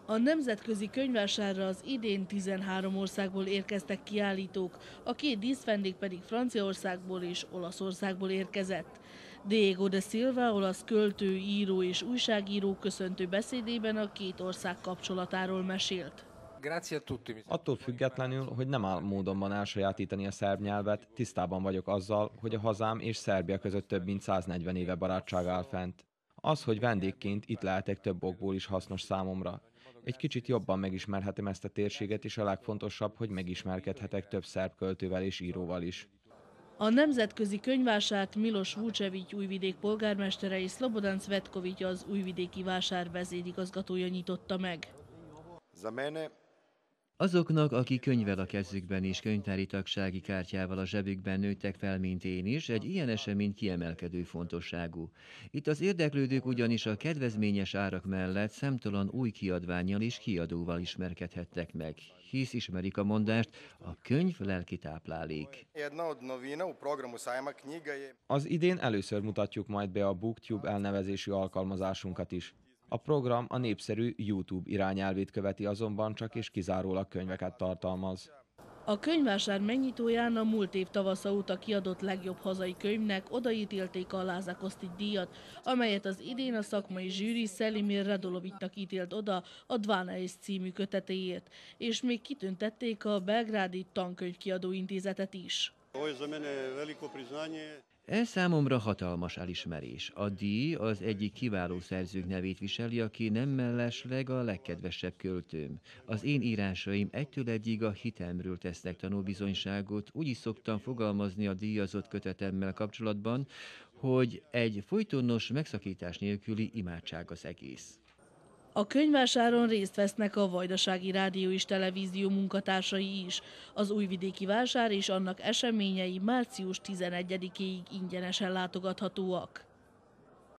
A nemzetközi könyvvásárra az idén 13 országból érkeztek kiállítók, a két díszvendég pedig Franciaországból és Olaszországból érkezett. Diego de Silva, olasz költő, író és újságíró köszöntő beszédében a két ország kapcsolatáról mesélt. Attól függetlenül, hogy nem áll módonban elsajátítani a szerb nyelvet, tisztában vagyok azzal, hogy a hazám és Szerbia között több mint 140 éve barátság áll fent. Az, hogy vendégként itt lehetek, több okból is hasznos számomra. Egy kicsit jobban megismerhetem ezt a térséget, és a legfontosabb, hogy megismerkedhetek több szerb költővel és íróval is. A nemzetközi könyvvásárt Milos Vucevic Újvidék polgármestere és Slobodan Cvetkovic az újvidéki vásár vezérigazgatója nyitotta meg. Azoknak, akik könyvvel a kezükben és könyvtári tagsági kártyával a zsebükben nőttek fel, mint én is, egy ilyen esemény kiemelkedő fontosságú. Itt az érdeklődők ugyanis a kedvezményes árak mellett számtalan új kiadvánnyal és kiadóval ismerkedhettek meg, hisz ismerik a mondást, a könyv lelki táplálék. Az idén először mutatjuk majd be a BookTube elnevezésű alkalmazásunkat is. A program a népszerű YouTube irányelvét követi, azonban csak és kizárólag könyveket tartalmaz. A könyvvásár megnyitóján a múlt év tavasza óta kiadott legjobb hazai könyvnek odaítélték a Láza Kostić díjat, amelyet az idén a szakmai zsűri Selimir Radulovicnak ítélt oda a Dvanaes című kötetéért, és még kitüntették a belgrádi tankönyvkiadó intézetet is. Ez számomra hatalmas elismerés. A díj az egyik kiváló szerzők nevét viseli, aki nem mellesleg a legkedvesebb költőm. Az én írásaim egytől egyig a hitemről tesznek tanúbizonyságot. Úgy is szoktam fogalmazni a díjazott kötetemmel kapcsolatban, hogy egy folytonos megszakítás nélküli imádság az egész. A könyvvásáron részt vesznek a Vajdasági Rádió és Televízió munkatársai is. Az újvidéki vásár és annak eseményei március 11-ig ingyenesen látogathatóak.